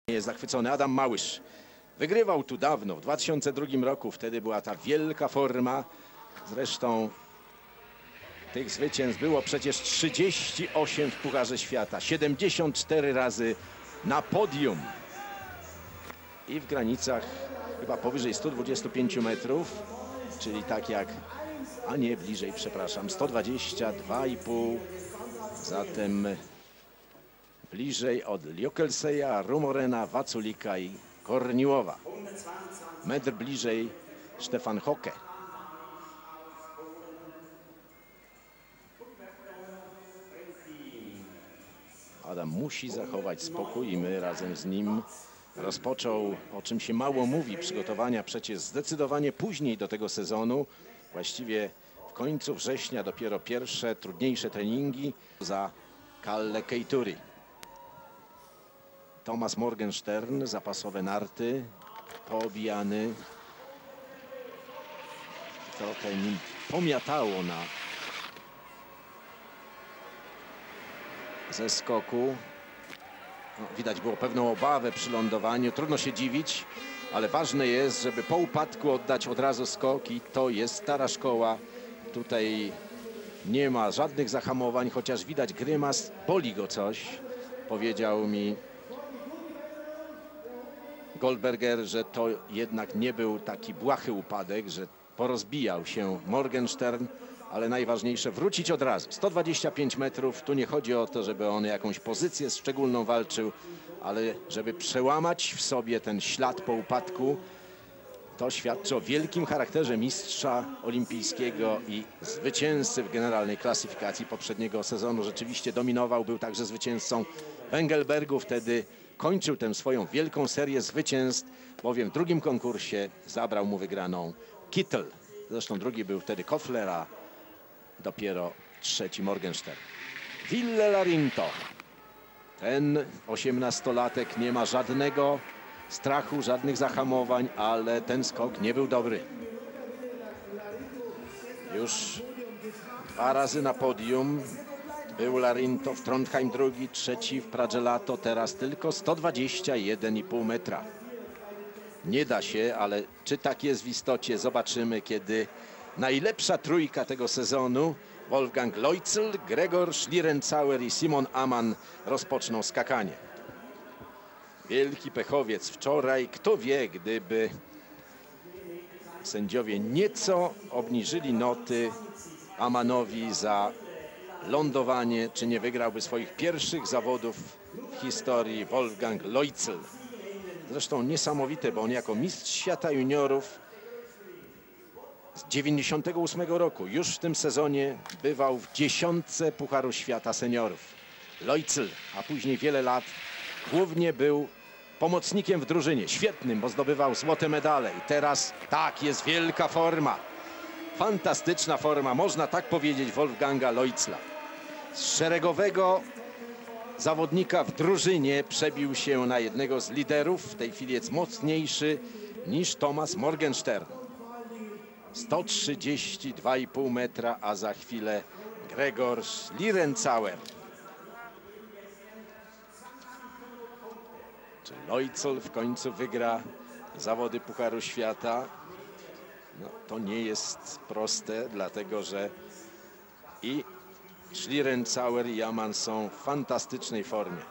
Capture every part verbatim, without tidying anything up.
Jest zachwycony Adam Małysz. Wygrywał tu dawno, w dwa tysiące drugim roku. Wtedy była ta wielka forma. Zresztą tych zwycięstw było przecież trzydzieści osiem w Pucharze Świata. siedemdziesiąt cztery razy na podium. I w granicach chyba powyżej stu dwudziestu pięciu metrów. Czyli tak jak, a nie bliżej, przepraszam, sto dwadzieścia dwa i pół. Zatem bliżej od Liokelseja, Rumorena, Waculika i Korniłowa. Metr bliżej Stefan Hocke. Adam musi zachować spokój i my razem z nim. Rozpoczął, o czym się mało mówi, przygotowania przecież zdecydowanie później do tego sezonu. Właściwie w końcu września dopiero pierwsze, trudniejsze treningi za Kalle Keituri. Thomas Morgenstern, zapasowe narty, poobijany. Trochę nim pomiatało na zeskoku. No, widać było pewną obawę przy lądowaniu. Trudno się dziwić, ale ważne jest, żeby po upadku oddać od razu skok i to jest stara szkoła. Tutaj nie ma żadnych zahamowań, chociaż widać grymas, boli go coś. Powiedział mi Goldberger, że to jednak nie był taki błahy upadek, że porozbijał się Morgenstern, ale najważniejsze wrócić od razu. sto dwadzieścia pięć metrów, tu nie chodzi o to, żeby on jakąś pozycję szczególną walczył, ale żeby przełamać w sobie ten ślad po upadku. To świadczy o wielkim charakterze mistrza olimpijskiego i zwycięzcy w generalnej klasyfikacji poprzedniego sezonu. Rzeczywiście dominował, był także zwycięzcą Engelbergu. Wtedy kończył tę swoją wielką serię zwycięstw, bowiem w drugim konkursie zabrał mu wygraną Kittel. Zresztą drugi był wtedy Koffler, a dopiero trzeci Morgenstern. Ville Larinto. Ten osiemnastolatek nie ma żadnego strachu, żadnych zahamowań, ale ten skok nie był dobry. Już dwa razy na podium był Larinto, w Trondheim drugi, trzeci w Pragelato, teraz tylko sto dwadzieścia jeden i pół metra. Nie da się, ale czy tak jest w istocie, zobaczymy, kiedy najlepsza trójka tego sezonu, Wolfgang Leutzel, Gregor Schlierenzauer i Simon Ammann, rozpoczną skakanie. Wielki pechowiec wczoraj. Kto wie, gdyby sędziowie nieco obniżyli noty Ammannowi za lądowanie, czy nie wygrałby swoich pierwszych zawodów w historii Wolfgang Leutzel. Zresztą niesamowite, bo on jako mistrz świata juniorów z dziewięćdziesiątego ósmego roku już w tym sezonie bywał w dziesiątce Pucharu Świata seniorów. Leutzel, a później wiele lat głównie był pomocnikiem w drużynie, świetnym, bo zdobywał złote medale. I teraz tak, jest wielka forma. Fantastyczna forma, można tak powiedzieć, Wolfganga Leutzla. Z szeregowego zawodnika w drużynie przebił się na jednego z liderów. W tej chwili jest mocniejszy niż Thomas Morgenstern. sto trzydzieści dwa i pół metra, a za chwilę Gregor Schlierenzauer. Czy Leutzel w końcu wygra zawody Pucharu Świata? No, to nie jest proste, dlatego że i Schlierenzauer i Ammann są w fantastycznej formie.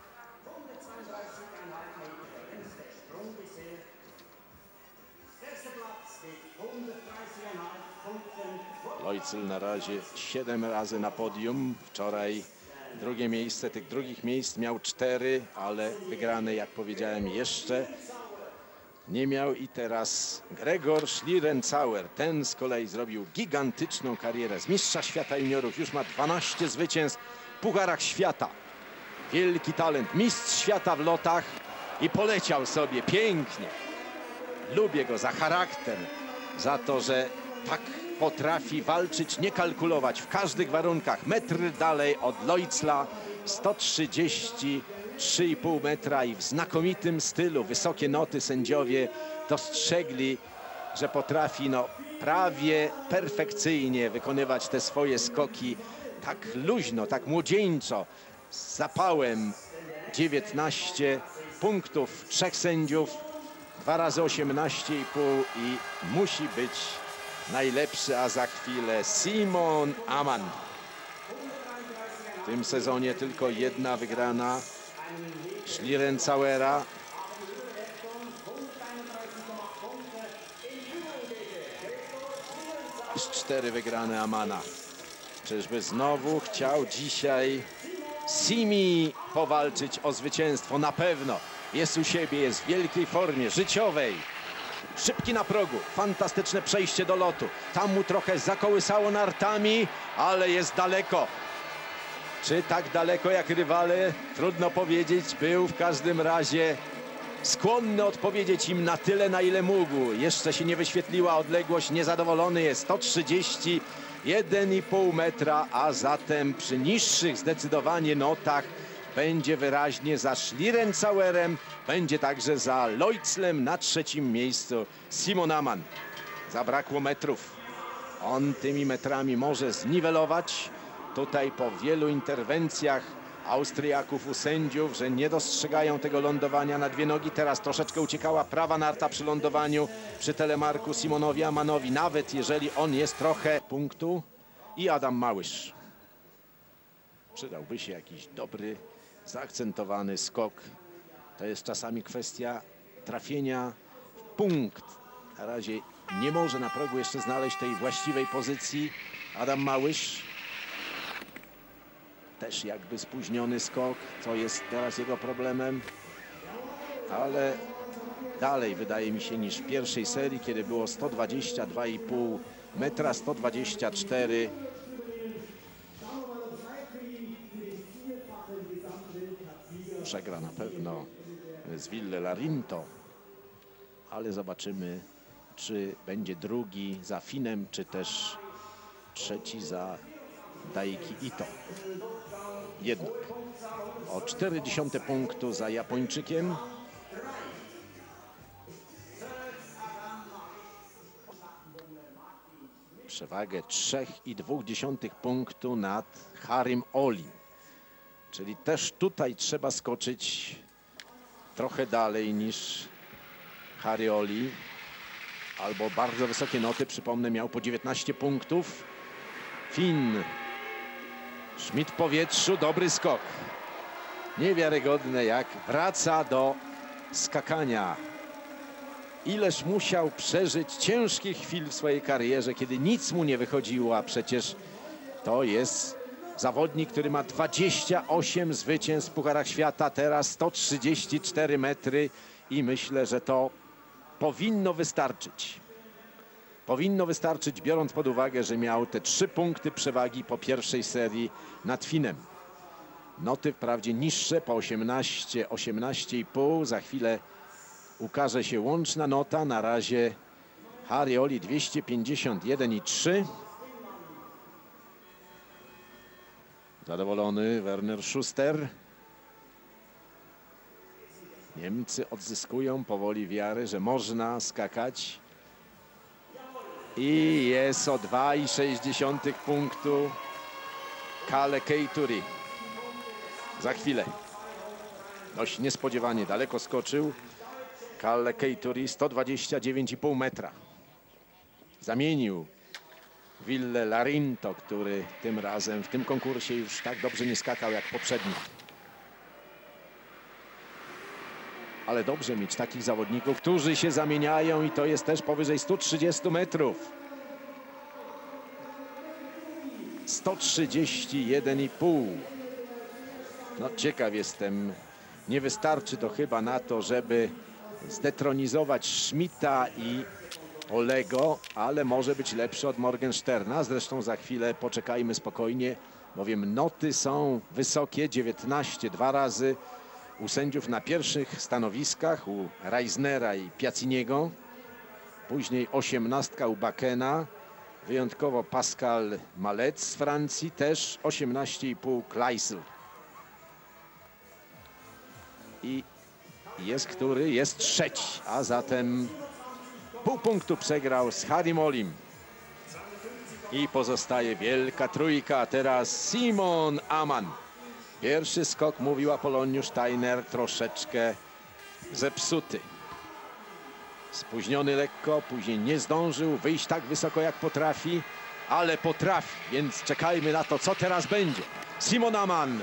Leutzel na razie siedem razy na podium. Wczoraj drugie miejsce, tych drugich miejsc miał cztery, ale wygrane, jak powiedziałem, jeszcze nie miał. I teraz Gregor Schlierenzauer. Ten z kolei zrobił gigantyczną karierę. Z mistrza świata juniorów już ma dwanaście zwycięstw w Pucharach Świata. Wielki talent, mistrz świata w lotach i poleciał sobie pięknie. Lubię go za charakter, za to, że tak potrafi walczyć, nie kalkulować w każdych warunkach. Metr dalej od Leutzla, sto trzydzieści trzy i pół metra i w znakomitym stylu. Wysokie noty sędziowie dostrzegli, że potrafi no, prawie perfekcyjnie wykonywać te swoje skoki tak luźno, tak młodzieńczo, z zapałem. dziewiętnaście punktów, trzech sędziów, dwa razy osiemnaście i pół i musi być najlepszy, a za chwilę Simon Ammann. W tym sezonie tylko jedna wygrana Schlierenzauera. Cztery wygrane Ammanna. Czyżby znowu chciał dzisiaj Simi powalczyć o zwycięstwo? Na pewno. Jest u siebie, jest w wielkiej formie życiowej. Szybki na progu, fantastyczne przejście do lotu. Tam mu trochę zakołysało nartami, ale jest daleko. Czy tak daleko jak rywale? Trudno powiedzieć. Był w każdym razie skłonny odpowiedzieć im na tyle, na ile mógł. Jeszcze się nie wyświetliła odległość. Niezadowolony jest. sto trzydzieści jeden i pół metra, a zatem przy niższych zdecydowanie notach będzie wyraźnie za Schlierenzauerem, będzie także za Leutzlem na trzecim miejscu Simon Ammann. Zabrakło metrów. On tymi metrami może zniwelować. Tutaj po wielu interwencjach Austriaków u sędziów, że nie dostrzegają tego lądowania na dwie nogi. Teraz troszeczkę uciekała prawa narta przy lądowaniu przy telemarku Simonowi Ammannowi, nawet jeżeli on jest trochę punktu. I Adam Małysz. Przydałby się jakiś dobry, zaakcentowany skok. To jest czasami kwestia trafienia w punkt. Na razie nie może na progu jeszcze znaleźć tej właściwej pozycji Adam Małysz. Też jakby spóźniony skok, co jest teraz jego problemem. Ale dalej wydaje mi się niż w pierwszej serii, kiedy było sto dwadzieścia dwa i pół metra, sto dwadzieścia cztery. Przegra na pewno z Ville Larinto, ale zobaczymy, czy będzie drugi za Finem, czy też trzeci za Daiki Ito. Jednak o cztery dziesiąte punktu za Japończykiem. Przewagę trzy i dwie dziesiąte punktu nad Harim Oli. Czyli też tutaj trzeba skoczyć trochę dalej niż Harry Oli. Albo bardzo wysokie noty, przypomnę, miał po dziewiętnaście punktów. Finn. Schmidt w powietrzu, dobry skok. Niewiarygodne, jak wraca do skakania. Ileż musiał przeżyć ciężkich chwil w swojej karierze, kiedy nic mu nie wychodziło, a przecież to jest zawodnik, który ma dwadzieścia osiem zwycięstw w Pucharach Świata, teraz sto trzydzieści cztery metry i myślę, że to powinno wystarczyć. Powinno wystarczyć, biorąc pod uwagę, że miał te trzy punkty przewagi po pierwszej serii nad Finem. Noty wprawdzie niższe, po osiemnaście, osiemnaście i pół. Za chwilę ukaże się łączna nota. Na razie Harry Oli dwieście pięćdziesiąt jeden i trzy. Zadowolony Werner Schuster. Niemcy odzyskują powoli wiarę, że można skakać. I jest o dwa i sześć dziesiątych punktu Kalle Keituri. Za chwilę. Dość niespodziewanie daleko skoczył Kalle Keituri, sto dwadzieścia dziewięć i pół metra. Zamienił Ville Larinto, który tym razem w tym konkursie już tak dobrze nie skakał jak poprzednio. Ale dobrze mieć takich zawodników, którzy się zamieniają i to jest też powyżej stu trzydziestu metrów. sto trzydzieści jeden i pół. No ciekaw jestem. Nie wystarczy to chyba na to, żeby zdetronizować Schmidta i Olego, ale może być lepszy od Morgensterna. Zresztą za chwilę poczekajmy spokojnie, bowiem noty są wysokie. dziewiętnaście dwa razy u sędziów na pierwszych stanowiskach, u Reisnera i Piazziniego. Później osiemnastka u Bakena. Wyjątkowo Pascal Malec z Francji, też osiemnaście i pół Kleisel. I jest który? Jest trzeci, a zatem pół punktu przegrał z Harrym Olim. I pozostaje wielka trójka, a teraz Simon Ammann. Pierwszy skok, mówił Apoloniusz Steiner, troszeczkę zepsuty. Spóźniony lekko, później nie zdążył wyjść tak wysoko jak potrafi, ale potrafi, więc czekajmy na to, co teraz będzie. Simon Ammann.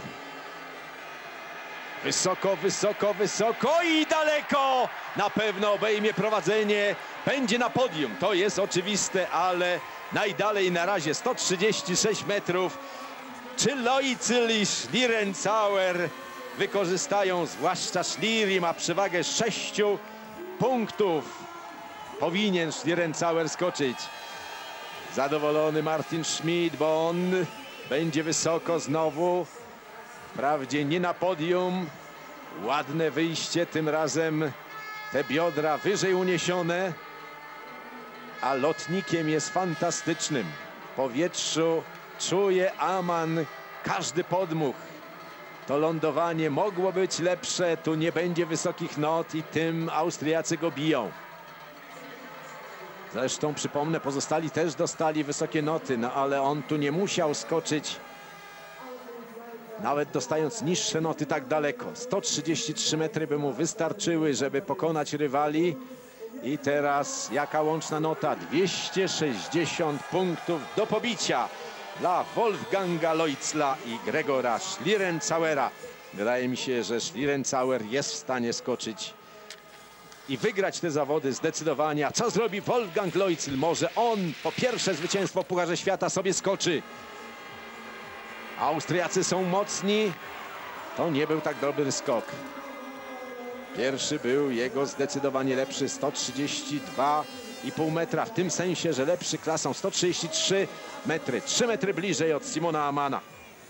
Wysoko, wysoko, wysoko i daleko! Na pewno obejmie prowadzenie, będzie na podium, to jest oczywiste, ale najdalej na razie sto trzydzieści sześć metrów. Czy Loicyl i Schlierenzauer wykorzystają, zwłaszcza Schliery ma przewagę sześciu punktów. Powinien Schlierenzauer skoczyć. Zadowolony Martin Schmid, bo on będzie wysoko znowu. Wprawdzie nie na podium. Ładne wyjście, tym razem te biodra wyżej uniesione. A lotnikiem jest fantastycznym. W powietrzu czuje Ammann każdy podmuch. To lądowanie mogło być lepsze. Tu nie będzie wysokich not i tym Austriacy go biją. Zresztą przypomnę, pozostali też dostali wysokie noty, no ale on tu nie musiał skoczyć, nawet dostając niższe noty tak daleko. sto trzydzieści trzy metry by mu wystarczyły, żeby pokonać rywali. I teraz jaka łączna nota? dwieście sześćdziesiąt punktów do pobicia dla Wolfganga Loitzla i Gregora Schlierenzauera. Wydaje mi się, że Schlierenzauer jest w stanie skoczyć i wygrać te zawody zdecydowanie. A co zrobi Wolfgang Loitzl? Może on po pierwsze zwycięstwo w Pucharze Świata sobie skoczy. Austriacy są mocni. To nie był tak dobry skok. Pierwszy był jego zdecydowanie lepszy, sto trzydzieści dwa i pół metra. W tym sensie, że lepszy klasą sto trzydzieści trzy metry. trzy metry bliżej od Simona Ammanna.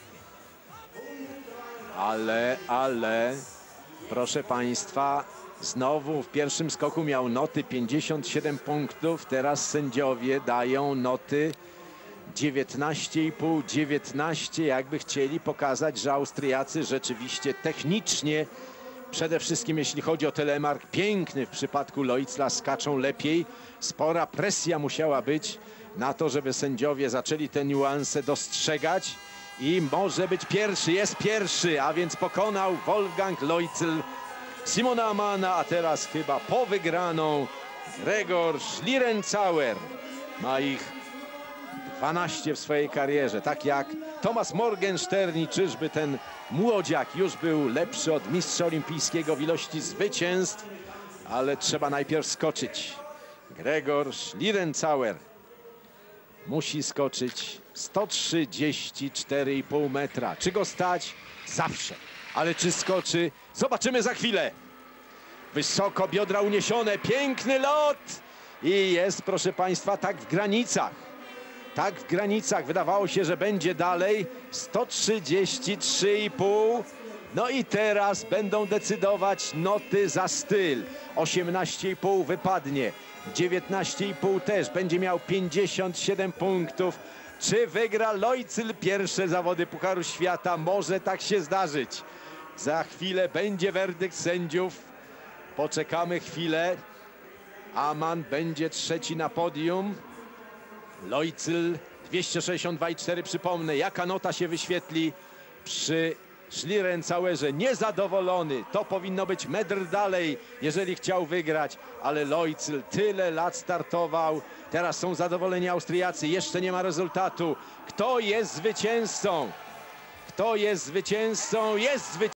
Ale, ale, proszę Państwa, znowu w pierwszym skoku miał noty pięćdziesiąt siedem punktów. Teraz sędziowie dają noty dziewiętnaście i pół, dziewiętnaście, jakby chcieli pokazać, że Austriacy rzeczywiście technicznie, przede wszystkim jeśli chodzi o telemark, piękny w przypadku Loitzla, skaczą lepiej. Spora presja musiała być na to, żeby sędziowie zaczęli te niuanse dostrzegać i może być pierwszy, jest pierwszy, a więc pokonał Wolfgang Loitzl Simona Ammanna, a teraz chyba po wygraną Gregor Schlierenzauer. Ma ich dwanaście w swojej karierze, tak jak Thomas Morgenstern. I czyżby ten młodziak już był lepszy od mistrza olimpijskiego w ilości zwycięstw, ale trzeba najpierw skoczyć. Gregor Schlierenzauer musi skoczyć sto trzydzieści cztery i pół metra. Czy go stać? Zawsze. Ale czy skoczy? Zobaczymy za chwilę. Wysoko, biodra uniesione, piękny lot i jest, proszę Państwa, tak w granicach. Tak w granicach. Wydawało się, że będzie dalej. sto trzydzieści trzy i pół. No i teraz będą decydować noty za styl. osiemnaście i pół wypadnie. dziewiętnaście i pół też. Będzie miał pięćdziesiąt siedem punktów. Czy wygra Loitzl pierwsze zawody Pucharu Świata? Może tak się zdarzyć. Za chwilę będzie werdykt sędziów. Poczekamy chwilę. Ammann będzie trzeci na podium. Loitzl dwieście sześćdziesiąt dwa i cztery. Przypomnę, jaka nota się wyświetli przy Schlierenzauerze. Niezadowolony. To powinno być metr dalej, jeżeli chciał wygrać. Ale Loitzl tyle lat startował. Teraz są zadowoleni Austriacy. Jeszcze nie ma rezultatu. Kto jest zwycięzcą? Kto jest zwycięzcą? Jest zwycięzcą.